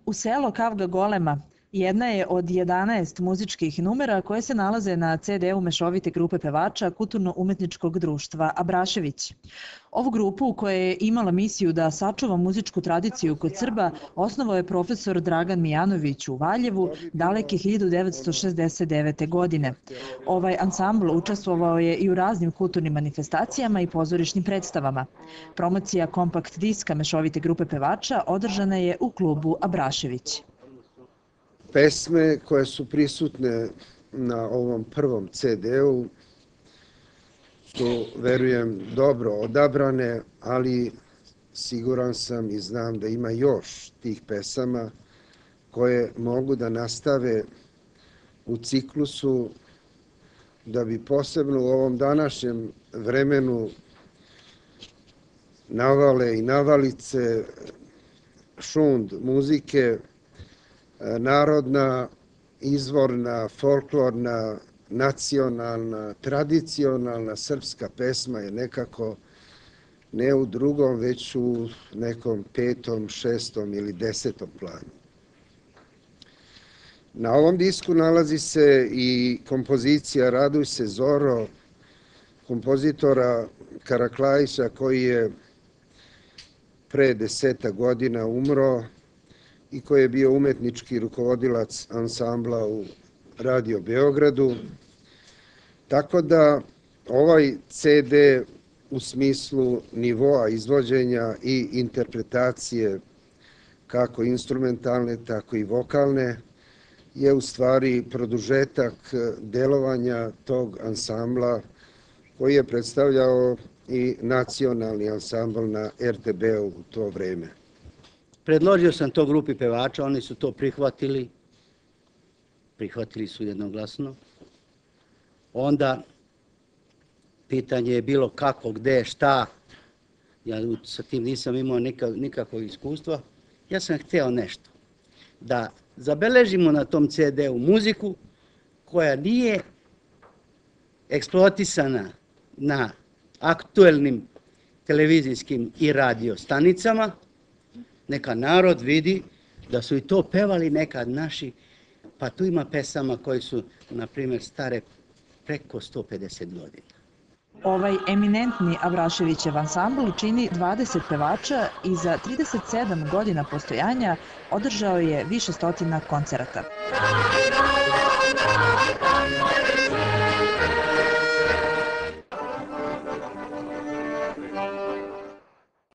U selo Kavga Golema jedna je od 11 muzičkih numera koje se nalaze na CD-u mešovite grupe pevača Kulturno-umetničkog društva Abrašević. Ovu grupu, koja je imala misiju da sačuva muzičku tradiciju kod Srba, osnovao je profesor Dragan Mijanović u Valjevu daleke 1969. godine. Ovaj ansambl učestvovao je i u raznim kulturnim manifestacijama i pozorišnim predstavama. Promocija kompakt diska mešovite grupe pevača održana je u klubu Abrašević. Pesme koje su prisutne na ovom prvom CD-u su, verujem, dobro odabrane, ali siguran sam i znam da ima još tih pesama koje mogu da nastave u ciklusu, da bi posebno u ovom današnjem vremenu navale i navalice, šund muzike, narodna, izvorna, folklorna, nacionalna, tradicionalna srpska pesma je nekako ne u drugom, već u nekom 5., 6. ili 10. planu. Na ovom disku nalazi se i kompozicija Raduj se Zoro, kompozitora Karaklajića, koji je pre 10 godina umro i koji je bio umetnički rukovodilac ansambla u Radio Beogradu. Tako da ovaj CD u smislu nivoa izvođenja i interpretacije kako instrumentalne, tako i vokalne je u stvari produžetak delovanja tog ansambla koji je predstavljao i nacionalni ansambl na RTB-u u to vreme. Predložio sam to grupi pevača, oni su to prihvatili su jednoglasno. Onda pitanje je bilo kako, gde, šta, ja sa tim nisam imao nikakvog iskustva. Ja sam hteo nešto, da zabeležimo na tom CD-u muziku koja nije eksploatisana na aktuelnim televizijskim i radio stanicama. Neka narod vidi da su i to pevali nekad naši, pa tu ima pesama koje su, na primjer, stare preko 150 godina. Ovaj eminentni Abraševićev ansambl čini 20 pevača i za 37 godina postojanja održao je više stotina koncerata.